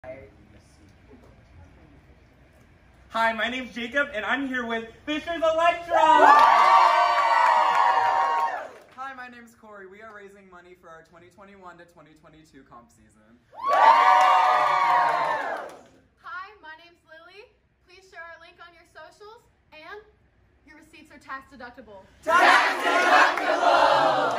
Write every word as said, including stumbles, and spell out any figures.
Hi, my name's Jacob, and I'm here with Fisher's Electrum! Hi, my name's Corey. We are raising money for our twenty twenty-one to twenty twenty-two comp season. Hi, my name's Lily. Please share our link on your socials, and your receipts are tax deductible. Tax deductible!